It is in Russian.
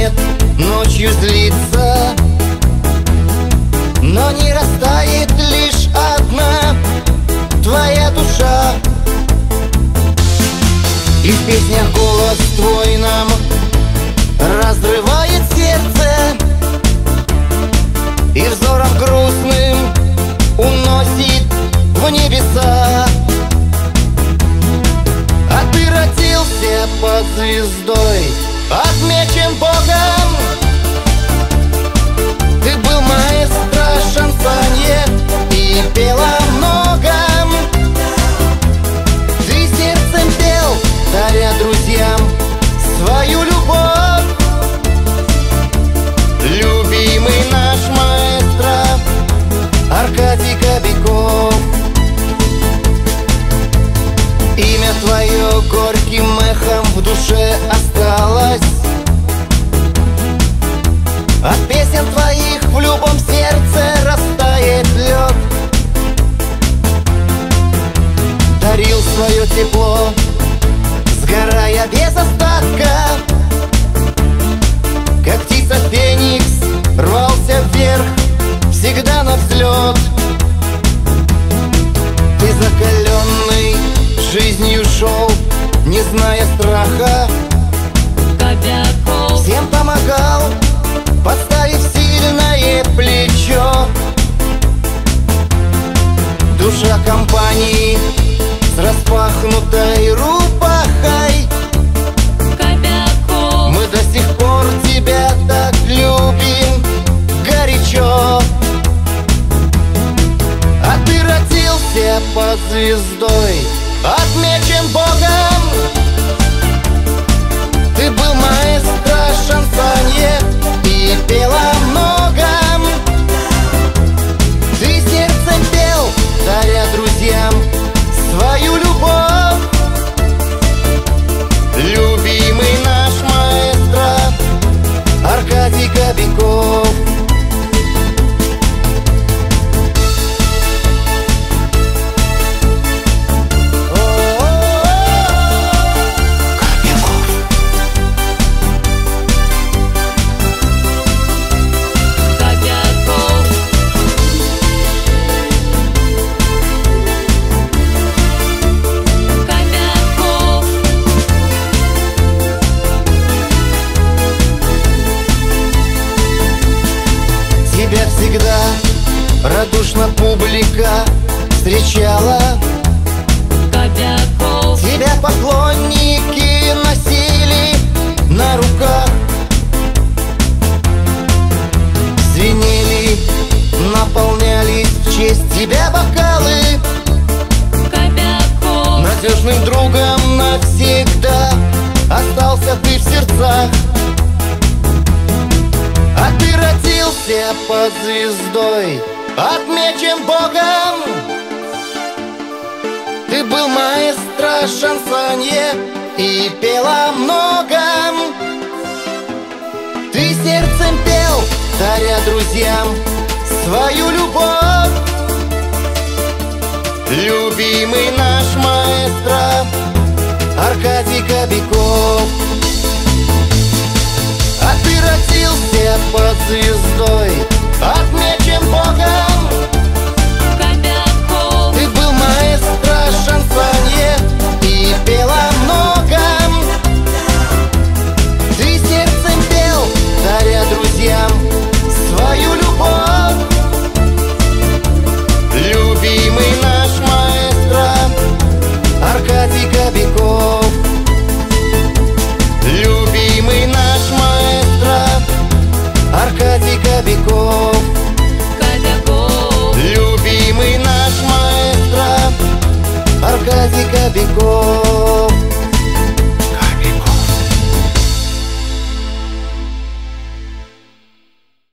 свет ночью злится, но не растает лишь одна твоя душа. И в песнях голос твой нам разрывает сердце, и взором грустным уносит в небеса. А ты родился под звездой, отмечен Богом. Ты был маэстро шансонье и пел о многом. Ты сердцем пел, даря друзьям свою любовь. Любимый наш маэстро Аркадий Кобяков. Имя твое горьким эхом в душе осталось. От песен твоих в любом сердце растает лед. Дарил свое тепло, сгорая без остатка. Как птица феникс рвался вверх, всегда на взлет. Ты закаленный жизнью шел, не зная страха. Кобяков Всем помогал, подставив сильное плечо. Душа компании с распахнутой рубахой. Кобяков Мы до сих пор тебя так любим горячо. А ты родился под звездой, отмечен Богом. Ты был маэстро шансонье и пел о многом. Ты сердцем пел, даря друзьям свою любовь. Любимый наш маэстро Аркадий Кобяков. Тебя всегда радушно публика встречала. Кобяков Тебя поклонники носили на руках. Звенели, наполнялись в честь тебя бокалы. Кобяков Надежным другом навсегда остался ты в сердцах. А ты родился под звездой, отмечен Богом. Ты был маэстро шансонье и пел о многом. Ты сердцем пел, даря друзьям свою любовь. Любимый наш маэстро Аркадий Кобяков.